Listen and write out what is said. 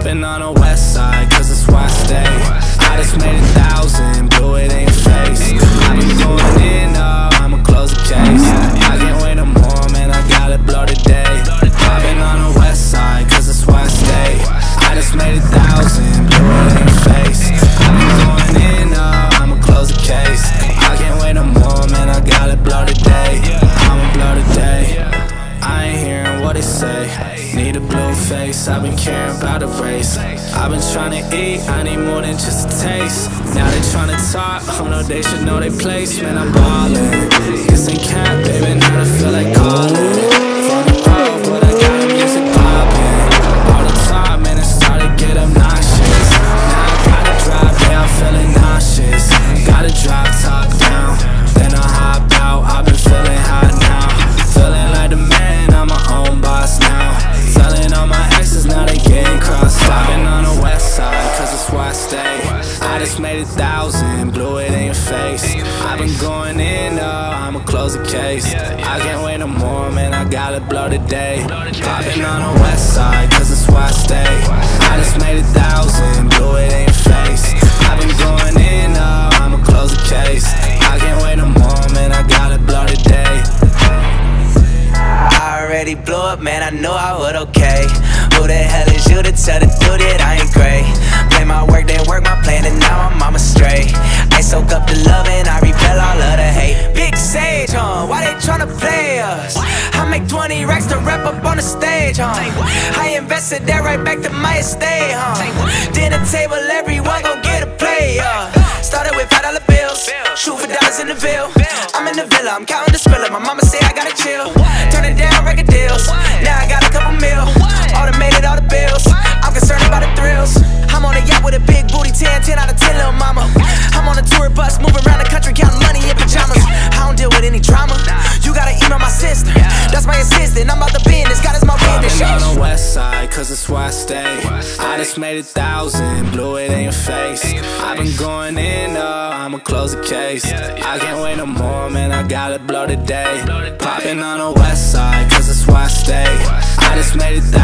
Popping on the west side, cause that's where I stay. I just made 1,000, blew it in your face. I've been going in, I'ma close the case. I can't wait no more, man, I gotta blow today. Popping on the west side, cause that's where I stay. I just made 1,000, blew it in your face. I've been going in, I'ma close the case. I can't wait no more, man, I gotta blow today. I'ma blow today. I ain't hearing what they say. Need a blue face, I've been caring about the race. I've been trying to eat, I need more than just a taste. Now they trying to talk, oh no, they should know their place. Man, I'm ballin', this ain't cap, baby, now I feel like calling. From the road, but I got the music poppin'. All the time, man, it started to get obnoxious. Now I gotta drive, yeah, I'm feeling nauseous. Gotta drive top down, then I hop out. I've been feeling hot now, feeling like the man, I'm my own boss now. Telling all my exes, now they getting crossed out. Popping on the west side, cause that's where I stay. I just made 1,000, blew it in your face. I've been going in, I'ma close the case. I can't wait no more, man, I gotta blow today. Popping on the west side, cause that's where I stay. I just made 1,000, blew it in your face. I've been going in, I'ma close the case. I can't wait no more, man, I gotta blow today. I already blew up, man, I knew I would, okay. Who the hell is you to tell the dude that I ain't great? Play my work, then work my plan, and now I'm on my straight. I soak up the love and I repel all of the hate. Big Sage, why they tryna play us? I make 20 racks to rap up on the stage, I invested that right back to my estate, Dinner table, everyone gon' get a play, Started with $5 bills, shoot for dollars in the Ville. I'm in the villa, I'm counting the spiller. My mama say I gotta chill. Turn it down, record deals. Now I got a couple mil. Automated all the bills. I'm concerned about the thrills. I'm on a yacht with a big booty, 10 out of 10, little mama. I'm on a tour bus, moving around the country, counting money in pajamas. I don't deal with any drama. You gotta email my sister. That's my assistant. I'm about the business. God is my witness. Popping on the west side, cause that's where I stay. I just made 1,000, blew it in your face. I've been going in, I'ma close the case. I can't wait no more, man, I gotta blow today. Popping on the west side, cause that's where I stay. I just made 1,000.